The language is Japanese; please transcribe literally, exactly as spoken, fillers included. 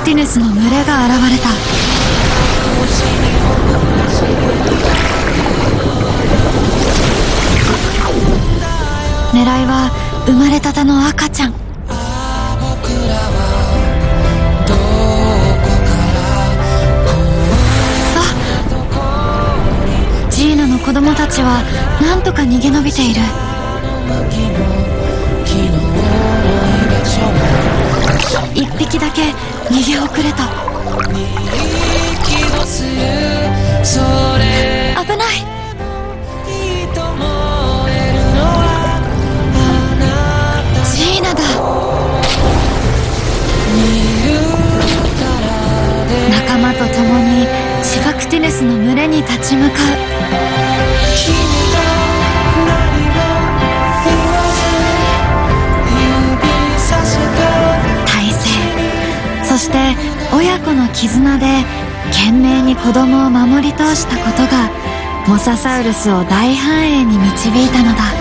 ティネスの群れが現れた。狙いは生まれたての赤ちゃん。ジーナの子供たちはなんとか逃げ延びている。一匹だけ逃げ遅れた。危ない。ジーナだ。仲間と共にシファクティネスの群れに立ち向かう。大勢、そして親子の絆で懸命に子供を守り通したことがモササウルスを大繁栄に導いたのだ。